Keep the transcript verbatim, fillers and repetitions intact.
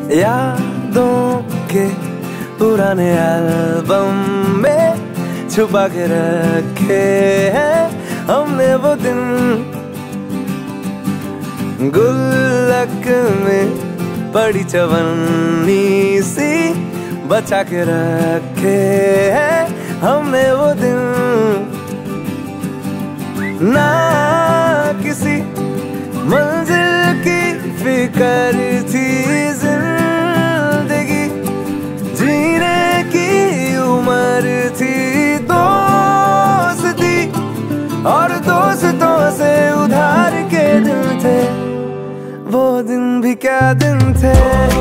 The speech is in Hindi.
यादों के पुराने एल्बम में छुपा के रखे हैं हमने वो दिन, गुल्लक में पड़ी चवन्नी सी बचा के रखे हैं हमने वो दिन। ना किसी मंजिल की फिक्र थी, जिंदगी जीने की उम्र थी, दोस्ती और दोस्तों से उधार के दिन थे, वो दिन भी क्या दिन थे।